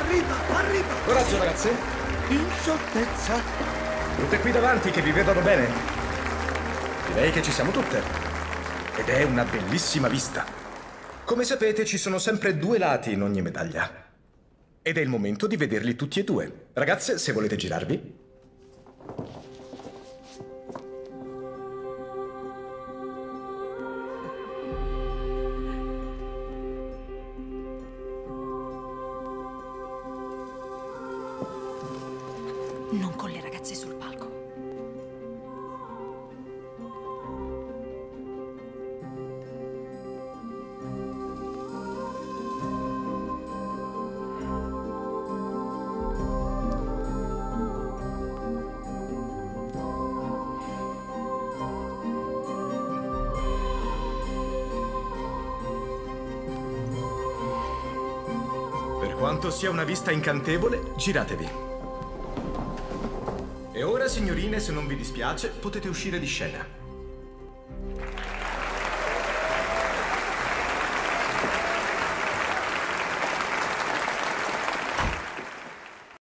Arriva! Coraggio, ragazze. In scioltezza. Tutte qui davanti che vi vedono bene. Direi che ci siamo tutte. Ed è una bellissima vista. Come sapete, ci sono sempre due lati in ogni medaglia. Ed è il momento di vederli tutti e due. Ragazze, se volete girarvi. Non con le ragazze sul palco. Per quanto sia una vista incantevole, giratevi. E ora, signorine, se non vi dispiace, potete uscire di scena.